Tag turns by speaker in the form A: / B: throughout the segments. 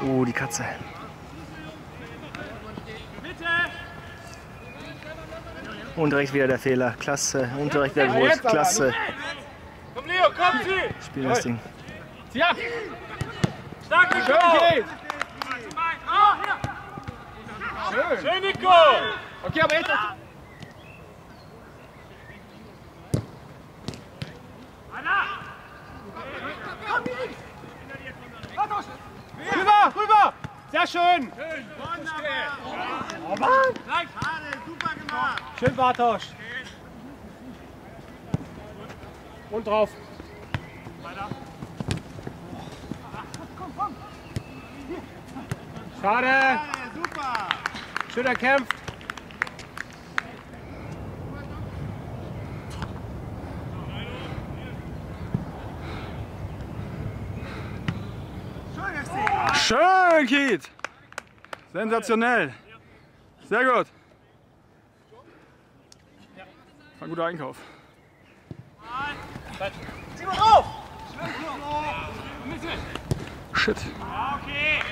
A: Die Katze. Und direkt wieder der Fehler. Klasse. Und direkt wieder Wurst. Klasse.
B: Komm Leo, komm, zieh!
A: Spiel das Ding.
B: Zieh ab! Stark, Nico! Schön! Schön, Nico! Okay, aber jetzt... Rüber, rüber! Sehr schön! Oh Mann! Super gemacht! Schön, Bartosch! Und drauf! Schade! Super! Schön erkämpft!
C: Schön, Kiet! Sensationell! Sehr gut! War ein guter Einkauf.
B: Zieh mal drauf!
C: Shit!
B: Okay!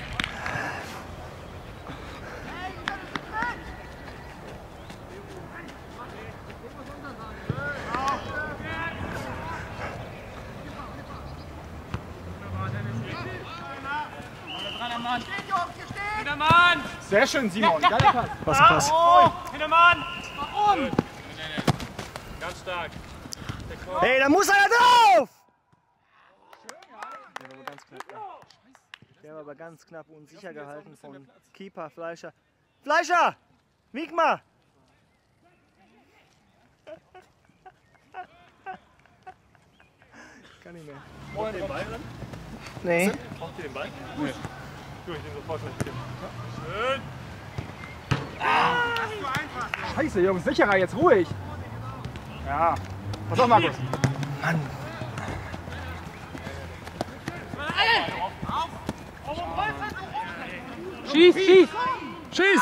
B: Hintermann!
C: Sehr schön, Simon! Geiler Pass!
A: Pass.
B: Hintermann! Warum? Ganz stark.
A: Hey, da muss einer drauf! Der war aber ganz knapp und sicher gehalten von Keeper Fleischer. Fleischer! Wieg mal! Kann nicht mehr.
B: Braucht ihr den Ball drin?
A: Nee.
B: Braucht ihr den Ball? Nee. Du, ich den sofort mit. Schön!
C: Scheiße, Jungs, sicherer, jetzt ruhig! Ja. Pass auf, Markus!
A: Mann.
C: Schieß, schieß! Schieß!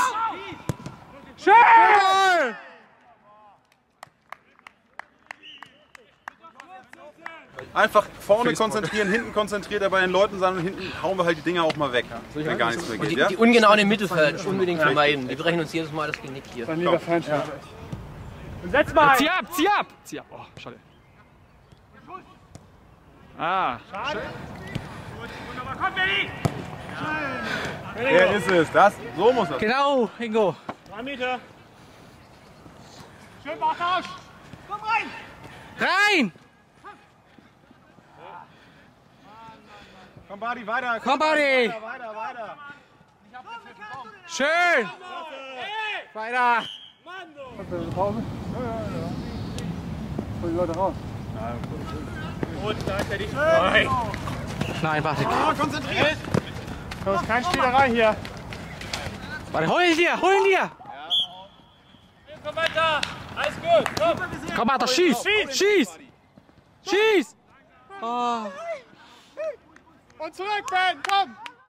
C: Schön!
D: Einfach vorne konzentrieren, hinten konzentriert er bei den Leuten sein und hinten hauen wir halt die Dinger auch mal weg, wenn gar nichts mehr geht. Ja?
E: Die ungenauen im Mittelfeld unbedingt vermeiden. Die brechen uns jedes Mal das Genick hier.
C: Mein lieber Fan, ja.
B: Setz mal!
C: Zieh ab, zieh ab! Zieh ab! Oh, schade. Ah,
B: Schade. Wunderbar, komm, Benni!
D: Der ist es, das, so muss er.
A: Genau, Ingo.
B: 3 Meter. Schön, Bartosch! Komm rein!
A: Rein!
D: Komm, Badi, weiter.
A: Komm, Badi!
D: Weiter.
A: Schön! Weiter!
C: Pause? Ja. Hol die Leute raus.
B: Und da ist er die.
A: Nein, warte.
D: Konzentriert.
B: Das ist keine Spielerei hier.
A: Warte, hol ihn dir! Hol ihn dir!
B: Komm weiter! Alles gut! Komm!
A: Komm, Martha, schieß! Schieß! Schieß! Oh.
B: Und zurück, Ben! Komm!